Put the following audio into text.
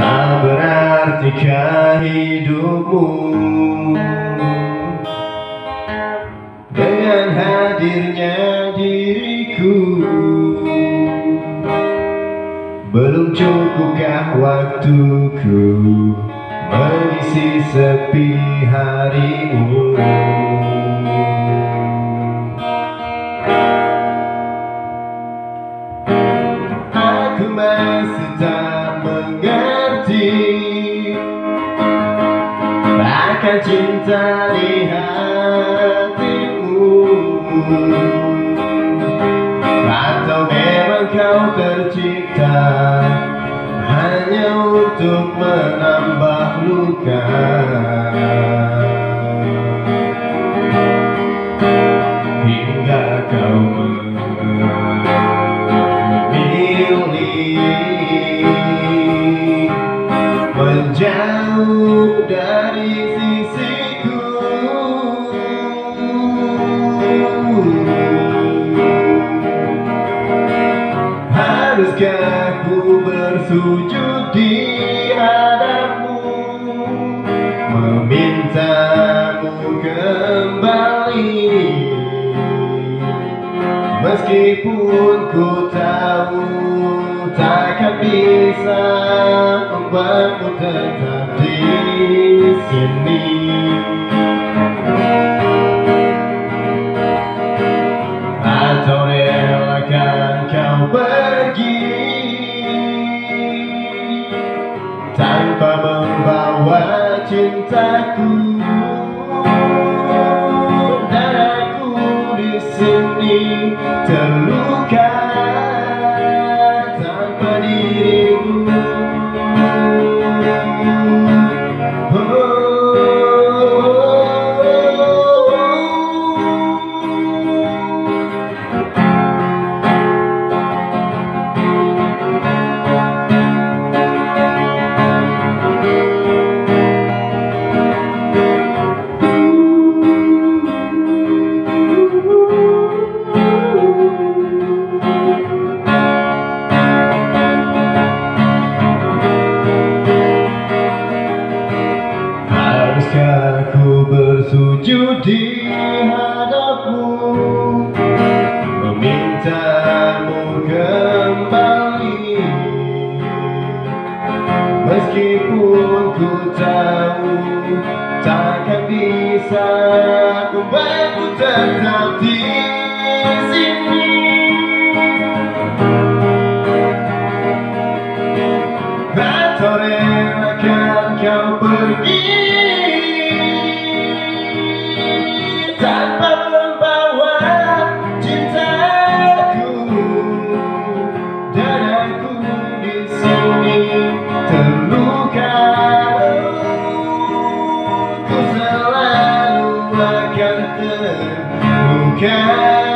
Tak berartikah hidupmu dengan hadirnya diriku? Belum cukupkah waktuku mengisi sepi harimu? Aku masih tak mengerti akan cinta di hatimu. Atau memang kau tercipta hanya untuk menambah luka? Hingga kau memilih menjauh dari sisiku. Haruskah ku bersujud di hadapmu, memintamu kembali, meskipun ku tahu takkan bisa membuatmu tetap di sini. Atau relakan kau pergi tanpa membawa cintaku, dan aku di sini terluka tanpa dirimu. Haruskah ku bersujud di hadapmu, memintamu kembali, meskipun ku tahu takkan bisa membuatku tetap di sini. Atau relakan kau pergi tanpa membawa cintaku, dan aku di sini terluka. Ku selalu akan terluka.